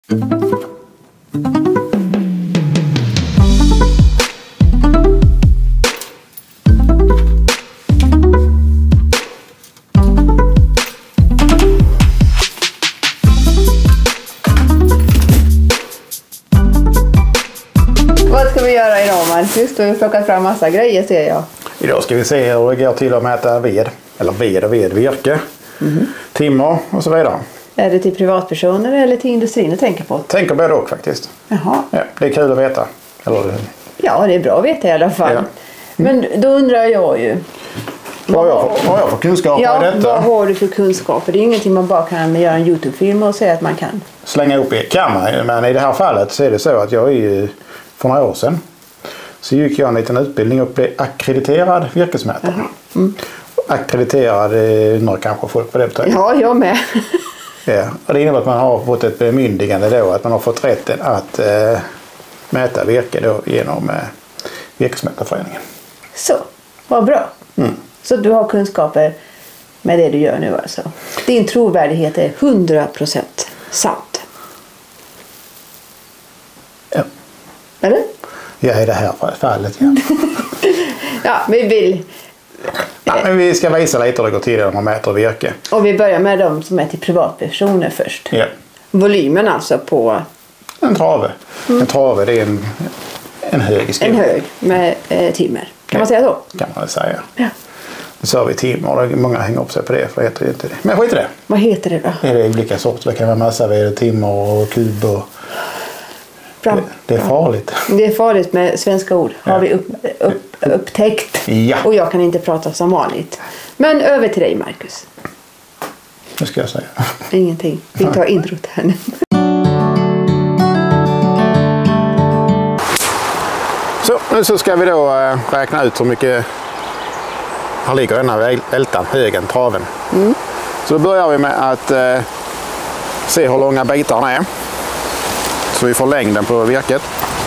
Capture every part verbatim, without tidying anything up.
Vad ska vi göra idag, Marcus? Du har plockat fram massa grejer, ser jag. Idag ska vi se hur det går till att mäta ved. Eller ved och ved, virke. Mm. Timmer och så vidare. Är det till privatpersoner eller till industrin du tänker på? Tänker både och faktiskt. Jaha. Ja, det är kul att veta. Eller... Ja, det är bra att veta i alla fall. Ja. Mm. Men då undrar jag ju. Vad har jag, vad har jag för kunskaper ja, i detta? Vad har du för kunskaper? Det är ingenting man bara kan göra en YouTube-film och säga att man kan. Slänga upp i kameran. Men i det här fallet så är det så att jag är ju för några år sedan. Så gick jag en liten utbildning och blev akkrediterad virkesmätare. Mm. Akkrediterad undrar kanske folk på det betyder. Ja, jag med. Ja, och det innebär att man har fått ett bemyndigande då. Att man har fått rätten att äh, mäta virke då genom äh, virkesmätarföreningen. Så, vad bra. Mm. Så du har kunskaper med det du gör nu alltså. Din trovärdighet är hundra procent sant. Ja. Eller? Ja, i det här fallet, ja. Ja, vi vill... Ja, men vi ska visa lite hur det går till när man mäter virke. Och vi börjar med de som är till privatpersoner först. Ja. Volymen alltså på... En trave. Mm. En trave, det är en, en hög i skogen. En hög med eh, timmer. Kan ja. man säga så? Kan man säga. Ja. Så har vi timmer. Många hänger upp sig på det, för det heter inte det. Men skit i det. Vad heter det då? Det är olika sorter. Det kan vara massa ved, timmer och kub och... Det, det är farligt. Det är farligt med svenska ord. Ja. Har vi upp, upp, upptäckt. Ja. Och jag kan inte prata som vanligt. Men över till dig, Marcus. Vad ska jag säga? Ingenting. Vi tar introt här nu. Så, nu så ska vi då äh, räkna ut hur mycket här ligger denna vältan, högen, traven. Mm. Så då börjar vi med att äh, se hur långa bitarna är. Så vi får längden på virket.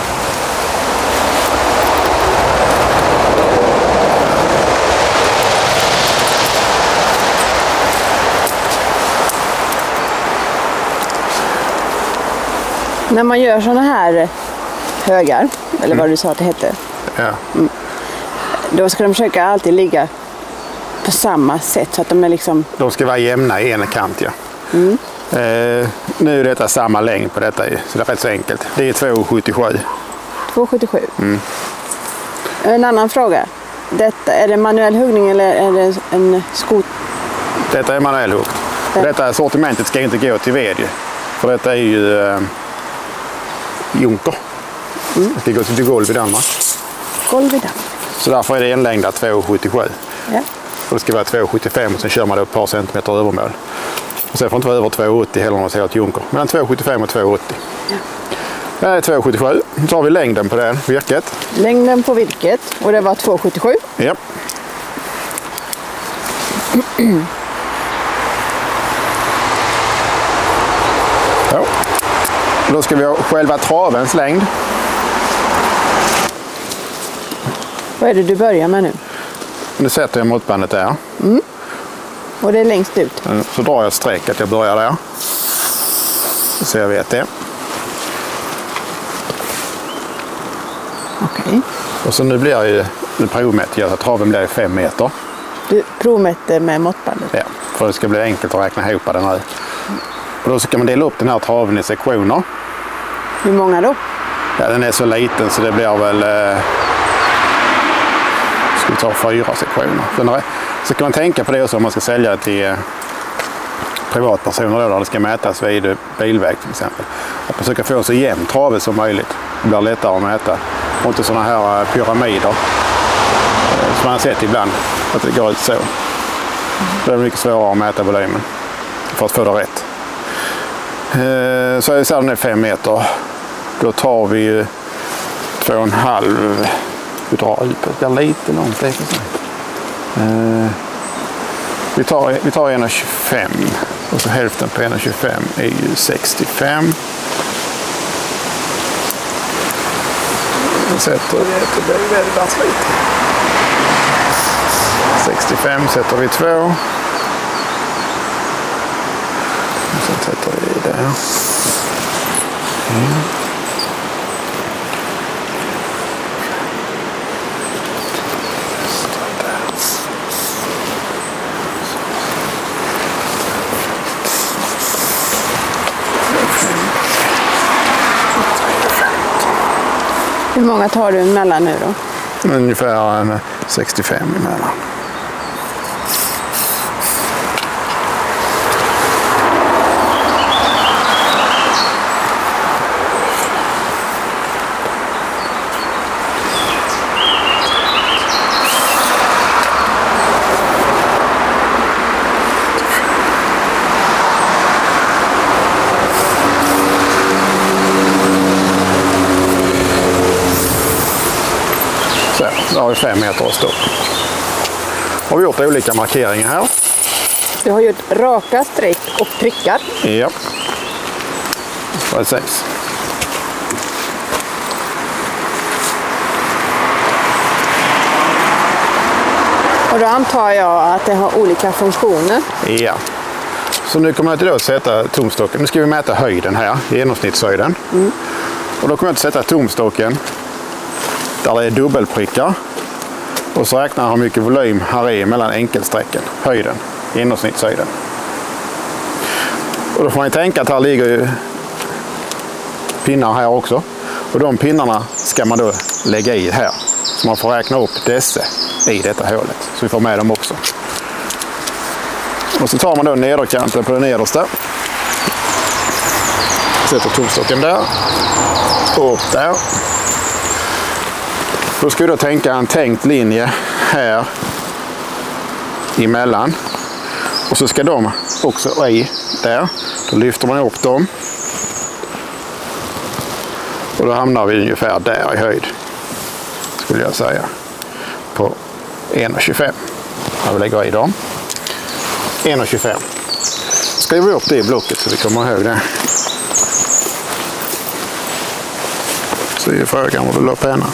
När man gör såna här högar, eller vad du sa att det hette. Ja. Mm. Då ska de försöka alltid ligga på samma sätt så att de är liksom... De ska vara jämna i en kant, ja. Mm. Eh, nu är detta samma längd på detta, så det är rätt så enkelt. Det är två komma sjuttiosju. två komma sjuttiosju. Mm. En annan fråga. Detta, är det manuell huggning eller är det en skot? Detta är manuell hugg. Ja. Detta sortimentet ska inte gå till ved. För detta är ju eh, junker. Mm. Det ska gå till golv i Danmark. Golv i Danmark. Så därför är det en längd två komma sjuttiosju. Ja. Och det ska vara två komma sjuttiofem och sen kör man det ett par centimeter övermål. Och sen får det inte vara över två komma åttio heller om man säger ett junker. Mellan två komma sjuttiofem och två komma åttio. Ja. Det är två komma sjuttiosju. Så har vi längden på det virket. Längden på virket. Och det var två komma sjuttiosju. Ja. Ja. Då ska vi ha själva travens längd. Vad är det du börjar med nu? Nu sätter jag måttbandet där. Mm. Och det är längst ut. Så drar jag strecket, jag börjar där. Så jag vet det. Okej. Okay. Och så nu blir jag ju, nu provmäter jag att traven blir fem meter. Du provmäter med måttbandet? Ja, för det ska bli enkelt att räkna ihop den här. Och då ska man dela upp den här traven i sektioner. Hur många då? Ja, den är så liten så det blir väl... Eh, ska vi ta fyra sektioner. Så kan man tänka på det också om man ska sälja till eh, privatpersoner då, där det ska mätas vid bilväg till exempel. Att försöka få så jämn trave som möjligt. Det blir lättare att mäta. Och inte sådana här pyramider eh, som man har sett ibland. Att det går ut så. Det är mycket svårare att mäta volymen för att få det rätt. Eh, så är det så den är fem meter. Då tar vi ju två och en halv. Vi drar ut det blir lite långt. Eh, vi tar, vi tar en komma tjugofem och så hälften på en komma tjugofem är ju sextiofem. Jag sätter det, det blir väldigt lite. sextiofem sätter vi två. Och sen sätter vi det. Mm. Hur många tar du emellan nu då? Ungefär sextiofem emellan. Då har vi fem meter att stå. Har vi gjort olika markeringar här. Du har gjort raka streck och prickar. Ja. Precis. Och då antar jag att det har olika funktioner. Ja. Så nu kommer jag till att sätta tumstocken. Nu ska vi mäta höjden här, genomsnittshöjden. Mm. Och då kommer jag att sätta tumstocken där det är dubbelprickar. Och så räknar jag hur mycket volym här är mellan enkelsträcken, höjden, genomsnittshöjden. Och då får man tänka att här ligger ju pinnar här också. Och de pinnarna ska man då lägga i här. Så man får räkna upp dessa i detta hålet. Så vi får med dem också. Och så tar man då nederkanten på den nedersta. Sätter tumstocken där. Och upp där. Då ska vi då tänka en tänkt linje här emellan. Och så ska de också i där. Då lyfter man upp dem. Och då hamnar vi ungefär där i höjd. Skulle jag säga. På en komma tjugofem. När vi lägger i dem. en komma tjugofem. Skriver vi upp det i blocket så vi kommer ihåg det. Så är frågan om du la pennan.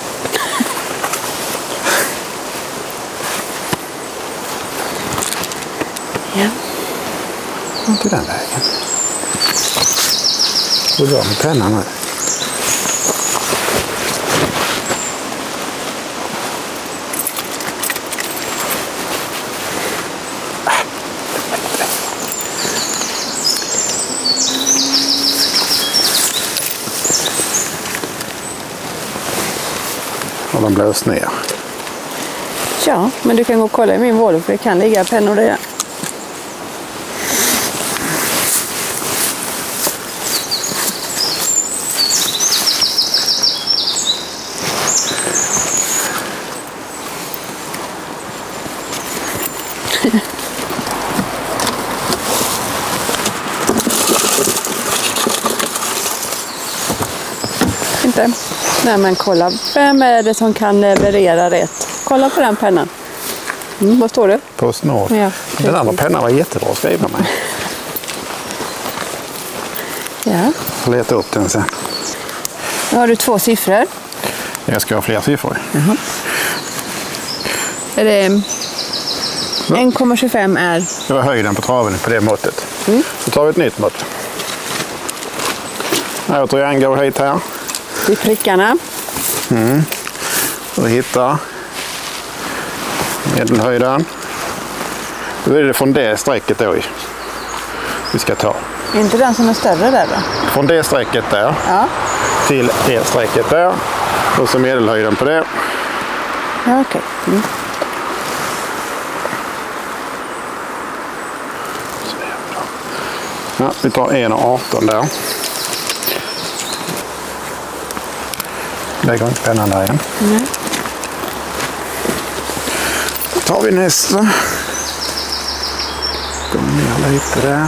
Ja. Inte den vägen. Och dra med pennan nu. Har den blåst ner? Ja, men du kan gå och kolla i min vård för det kan ligga pennor där. Inte. Nej, men kolla. Vem är det som kan leverera rätt? Kolla på den pennan. Mm, vad står det? Postnord. Ja, den andra pennan var jättebra att skriva med. Ja. Jag letar upp den sen. Nu har du två siffror. Jag ska ha fler siffror. Uh-huh. Är det en komma tjugofem är? Det var höjden på traven på det måttet. Mm. Så tar vi ett nytt mått. Här tror jag en går hit här. I prickarna. Mm. Och hitta medelhöjden. Då är det från det strecket då vi ska ta. Är inte den som är större där då? Från det strecket där ja. Till det strecket där. Och så medelhöjden på det. Ja, okej. Okay. Mm. Ja, vi tar en komma arton där. Lägger inte pennan där igen. Nej. Då tar vi nästa. Går ner lite där.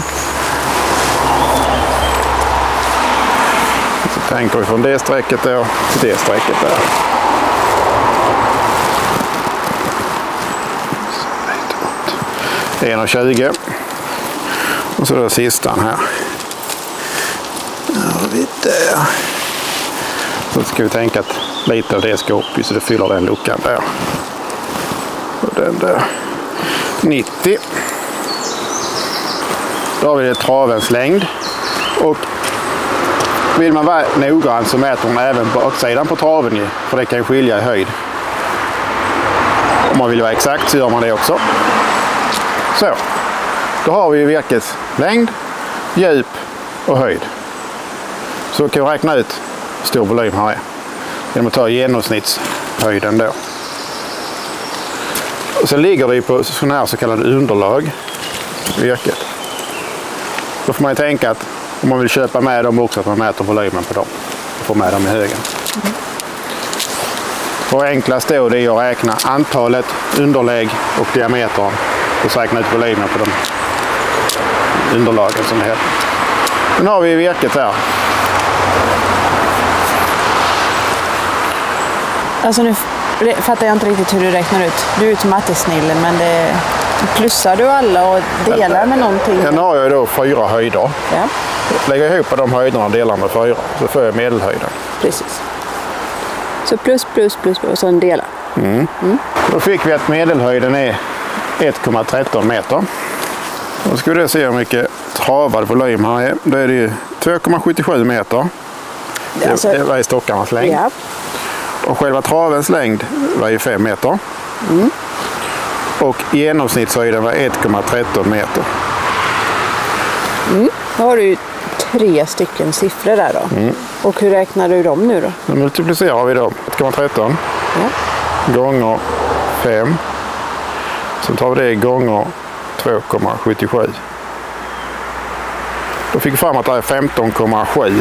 Så tänker vi från det strecket där till det strecket där. en komma tjugo. Och så är det sistan här. Där har vi där. Så ska vi tänka att lite av det ska upp så det fyller den luckan där. Och den där. nittio. Då har vi det travens längd. Och Vill man vara noggrann så mäter man även baksidan på traven ju, för det kan skilja i höjd. Om man vill vara exakt så gör man det också. Så, då har vi virkets längd, djup och höjd. Så kan vi räkna ut hur stor volym här är genom att ta genomsnittshöjden då. Och så ligger det på sådana här så kallade underlag, virket. Då får man ju tänka att om man vill köpa med dem också att man mäter volymen på dem och får med dem i högen. Mm. Och enklast då det är att räkna antalet underlägg och diametern och så räkna ut volymen på de underlagen som det heter. Nu har vi virket här. Alltså nu fattar jag inte riktigt hur du räknar ut. Du är ut mattesnille, men det plussar du alla och delar med någonting? Nu har jag då fyra höjder. Ja. Lägger ihop de höjderna och delar med fyra. Så får jag medelhöjden. Precis. Så plus, plus, plus, plus och så en delar. Mm. Mm. Då fick vi att medelhöjden är ett komma tretton meter. Då ska vi se hur mycket travad volym här är. Då är det ju två komma sjuttiosju meter. Det, alltså, det var i stockarnas längd. Ja. Och själva travens längd var ju fem meter. Mm. Och genomsnittshöjden var ett komma tretton meter. Mm. Då har du ju tre stycken siffror där då. Mm. Och hur räknar du dem nu då? Då multiplicerar vi dem. ett komma tretton ja. Gånger fem. Sen tar vi det gånger två komma sjuttiosju. Då fick vi fram att det är femton komma sju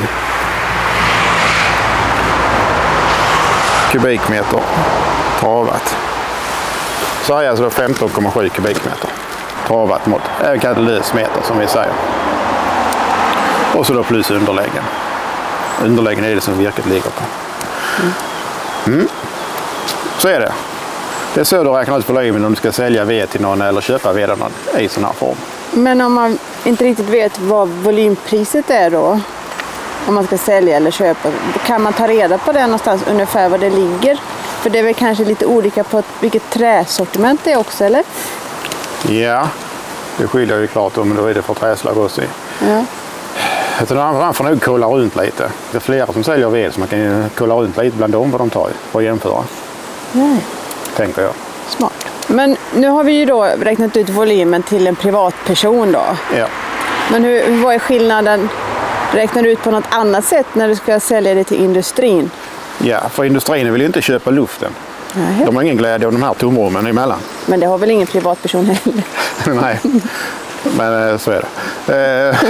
kubikmeter travat. Så är alltså femton komma sju kubikmeter travat mot, även kallat lösmeter som vi säger. Och så då plus underläggen. Underläggen är det som virket ligger på. Mm. Mm. Så är det. Det är så du räknar ut volymen om du ska sälja ved till någon eller köpa ved i sån här form. Men om man inte riktigt vet vad volympriset är då, om man ska sälja eller köpa, kan man ta reda på det någonstans ungefär vad det ligger? För det är väl kanske lite olika på vilket träsortiment det är också, eller? Ja, det skiljer ju klart om då är det för träslag också. Ja. Man får nog kolla runt lite. Det är flera som säljer ved så man kan ju kolla runt lite bland dem vad de tar och jämföra. Nej. Tänker jag. Smart. Men nu har vi ju då räknat ut volymen till en privatperson då. Ja. Men hur, vad är skillnaden? Räknar du ut på något annat sätt när du ska sälja det till industrin? Ja, för industrin vill ju inte köpa luften. Nej. De har ingen glädje av de här tomrummen emellan. Men det har väl ingen privatperson heller? Nej, men så är det. Eh,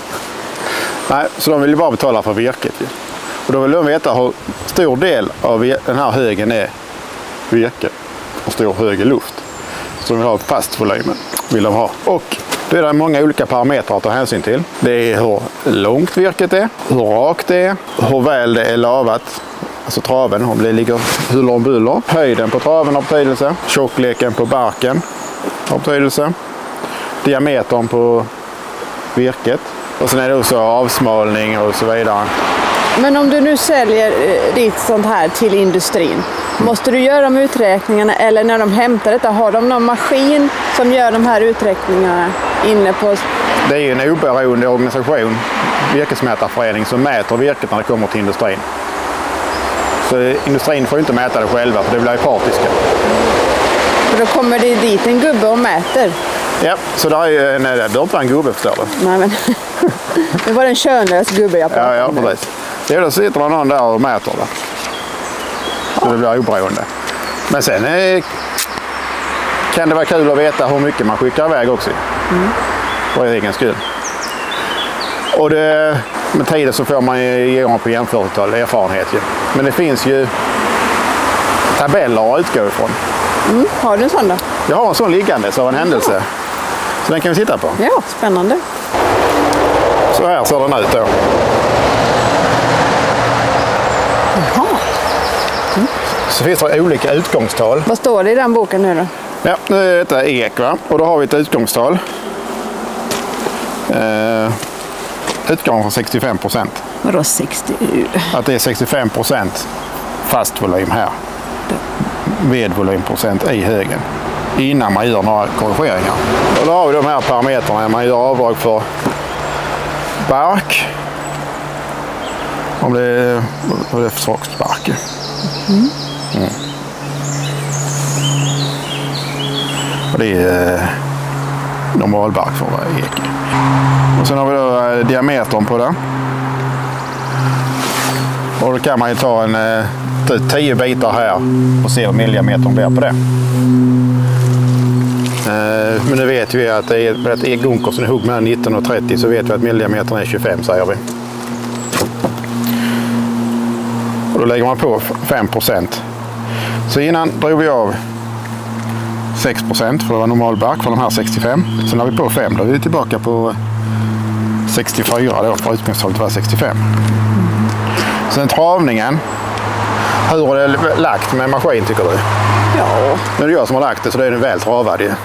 nej, så de vill ju bara betala för virket. Och då vill de veta hur stor del av den här högen är virke och stor hög är luft. Så de vill ha fast volymen. Vill de ha. Och då är det många olika parametrar att ta hänsyn till. Det är hur långt virket är, hur rakt det är, hur väl det är lavat. Alltså traven, om det ligger huller om buller. Höjden på traven har betydelse. Tjockleken på barken har betydelse. Diametern på virket. Och sen är det också avsmalning och så vidare. Men om du nu säljer ditt sånt här till industrin, måste du göra de uträkningarna eller när de hämtar detta, har de någon maskin som gör de här uträkningarna inne på? Det är ju en oberoende organisation, virkesmätarförening, som mäter virket när det kommer till industrin. Så industrin får ju inte mäta det själva för det blir partiska. Och då kommer det dit en gubbe och mäter? Ja, så det är ju, nej, det bör inte vara en gubbe förstår du. Nej men, det var en könlös gubbe jag pratade ja, ja, precis. Det är då sitter någon där och mäter det. Så det blir oberoende. Men sen är, kan det vara kul att veta hur mycket man skickar iväg också. Mm. För egen skull. Och det, med tiden så får man ju ge på jämförelsetal erfarenhet. Ju. Men det finns ju tabeller att utgå ifrån. Mm. Har du en sån då? Jag har en sån liggande så en händelse. Ja. Så den kan vi titta på. Ja, spännande. Så här ser den ut då. Jaha. Mm. Så finns det olika utgångstal. Vad står det i den boken nu då? Ja, nu är detta ek va? Och då har vi ett utgångstal. Eh, utgång från sextiofem procent. Vadå sextio? Att det är sextiofem procent fast volym här. Vedvolymprocent i högen. Innan man gör några korrigeringar. Och då har vi de här parametrarna. Man gör avdrag för bark. Om det är, vad det är för sorts bark. Mm. Mm. Och det är eh, normalbark för att vara ek. Och sen har vi då eh, diametern på det. Och då kan man ju ta en eh, tio bitar här och se vad millimetern blir på det. Eh, men nu vet vi att det är ett egunker som är hugg med nitton och trettio, så vet vi att millimetern är tjugofem, säger vi. Och då lägger man på fem procent. Så innan drog vi av sex procent för det var normalbark för de här sextiofem. Sen har vi på fem, då är vi tillbaka på sextiofyra då, för utgångstalet var sextiofem. Sen travningen, hur är det lagt med maskin tycker du? Ja. Nu är det jag som har lagt det, så det är väl travad ju.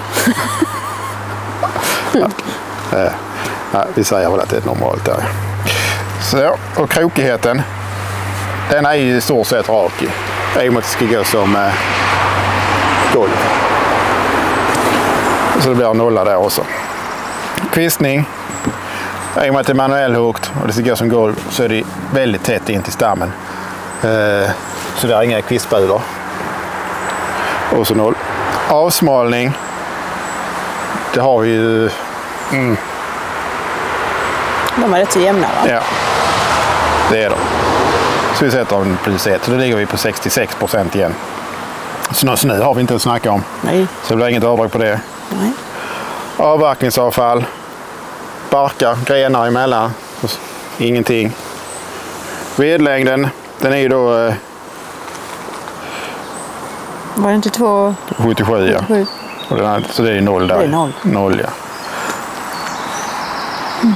Ja. Ja, vi säger väl att det är normalt där. Så, och krokigheten, den är ju i stort sett rak i. I och med att det ska gå som eh, golv. Så det blir en nolla där också. Kvistning, i och med att det är manuellhukt och det ska gå som golv, så är det väldigt tätt in till stammen. Eh, så det är inga kvistbulor. Och så noll. Avsmalning, det har vi ju... Mm. De är rätt så jämna, va? Ja, det är de. Så vi sätter en plus ett, så då ligger vi på sextiosex procent igen. Så nu har vi inte att snacka om. Nej. Så det blir inget avdrag på det. Nej. Avverkningsavfall, barkar, grenar emellan, ingenting. Vedlängden, den är ju då... Eh, var det inte två... sjuttiosju, ja. sjuttiosju. Och den här, så det är noll där. Det är noll. Noll, ja. Mm.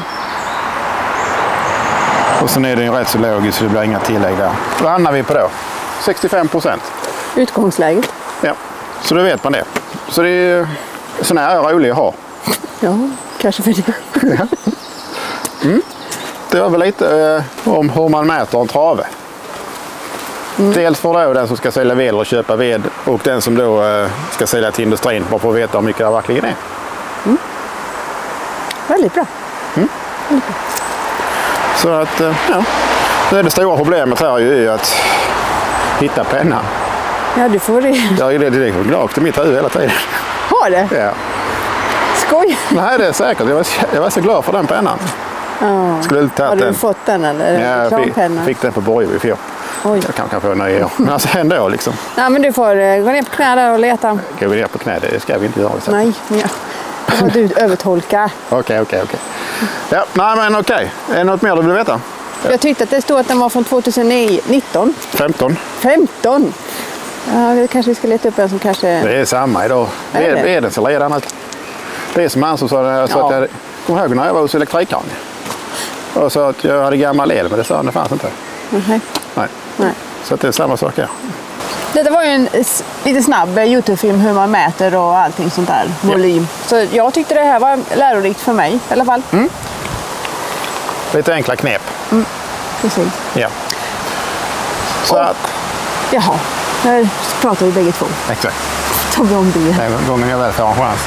Och sen är det ju rätt så logiskt, så det blir inga tillägg där. Då hamnar vi på då sextiofem procent. Utgångsläget. Ja, så då vet man det. Så det är sån här rolig att ha. Ja, kanske för det. Ja. Mm. Det var väl lite eh, om hur man mäter en trave. Mm. Dels för då den som ska sälja ved och köpa ved, och den som då eh, ska sälja till industrin, bara för att veta hur mycket det verkligen är. Mm. Väldigt bra. Mm. Väldigt bra. Så att, ja, det är det stora problemet här är att hitta pennan. Ja, du får det. Jag är det direkt glad till mitt huvud hela tiden. Har det? Ja. Skoj! Nej, det är säkert. Jag var, jag var så glad för den pennan. Ja. Skulle ta Har du den. fått den eller? Ja, jag fick, fick den på Borgby i fjol. Oj. Jag kan kanske få nöje. Men alltså ändå liksom. Nej, men du får uh, gå ner på knä där och leta. Gå ner på knä, det ska vi inte göra. Så. Nej, ja. Det får du övertolka. Okej, okej, okej. Ja, nej men okej. Är det något mer du vill veta? Jag tyckte att det stod att den var från tjugonitton. femton. femton? Ja, det kanske vi ska leta upp en som kanske... Det är samma idag. Är det? Det är den som redan att... Det är som han som sa det. Jag sa Ja. att jag kommer ihåg när jag var hos elektrikaren. Och sa att jag hade gammal el, men det sa han, det fanns inte. Nej. Nej. Nej. Så att det är samma sak här. Detta var ju en s- lite snabb eh, YouTube-film hur man mäter och allting sånt där. Volym. Så jag tyckte det här var lärorikt för mig i alla fall. Mm. Lite enkla knep. Mm. Precis. Ja. Så Och- att... Jaha, nu pratar vi bägge två. Exakt. Tar vi om det. Den gången jag väl får en chans.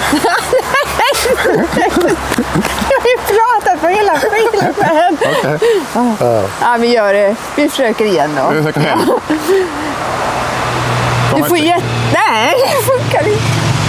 Jag har ju pratat på hela filmen. Okej. Ja. Ja, vi gör det. Vi försöker igen då. Vi försöker hem. Du får inte. jätte... Nej, det funkar inte.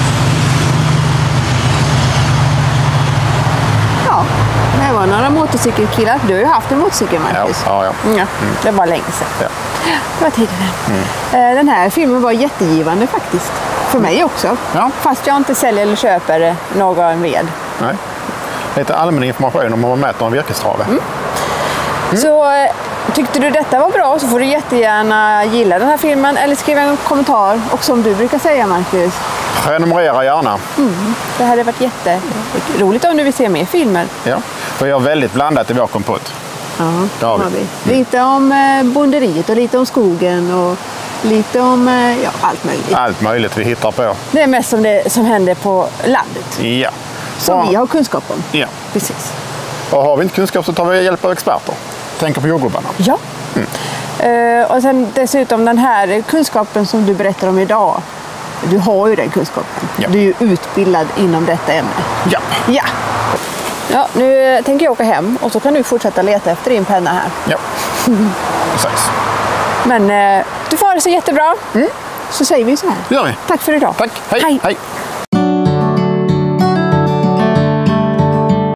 Ja, det var några motorcykelkillar. Du har ju haft en motorcykel, Marcus. Ja, ja, ja. Ja, det var länge sedan. Ja. Det var tidigare. Mm. Den här filmen var jättegivande faktiskt. För mig också. Ja. Fast jag inte säljer eller köper någon ved. Nej. Lite allmän information om hur man mäter en virkestrave. Mm. Mm. Så eh, tyckte du detta var bra så får du jättegärna gilla den här filmen eller skriva en kommentar. Och som du brukar säga, Marcus. Prenumerera gärna. Mm. Det hade varit jätteroligt om du vill se mer filmer. Ja. För jag har väldigt blandat i vår kompott. Ja, det har vi. har vi. Lite om eh, bonderiet och lite om skogen och lite om eh, ja, allt möjligt. Allt möjligt vi hittar på. Det är mest som det som händer på landet. Ja. Som Bra. vi har kunskap om. Ja. Precis. Och har vi inte kunskap så tar vi hjälp av experter. Tänker på jordgubbarna. Ja. Mm. Uh, och sen dessutom den här kunskapen som du berättar om idag. Du har ju den kunskapen. Ja. Du är ju utbildad inom detta ämne. Ja. Ja. Ja, nu tänker jag åka hem och så kan du fortsätta leta efter din penna här. Ja. Precis. Men eh, du får ha det så jättebra. Mm. Så säger vi så här. Det gör vi. Tack för idag. Tack. Hej. Hej. Hej.